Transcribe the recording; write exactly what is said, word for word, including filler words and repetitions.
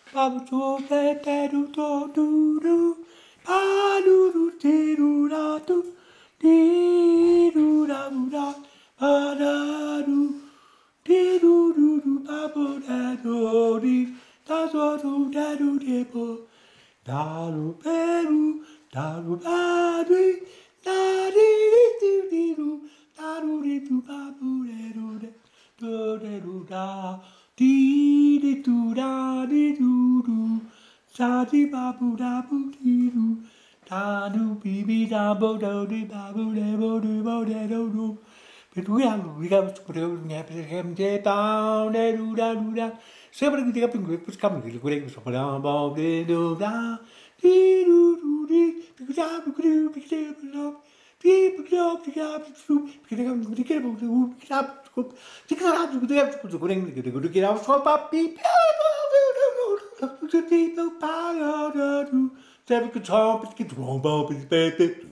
Babu to te te do do do do. Pa do do te do da do. Di do da do da. Pa da do. Di do do do ba bo da do di. Da do do da do de bo. Da do be do. Da do ba di. Da di di di do. Da do di do ba bo de do de. Do de do da. Di di do da di do do. Da di ba bo da bo di do. Da do bi bi da bo do di ba bo de bo do bo de do do. But we have we have to put him down, they do that, do that. Seven of the up in great was coming to the great was upon our bob, they do that. Dee do do dee, because I could do, because they have people go up the up to because they come to get able to pick up to pick up to get to going to get out for puppy. People power to. They could talk, it's get wrong, Bob, it's better.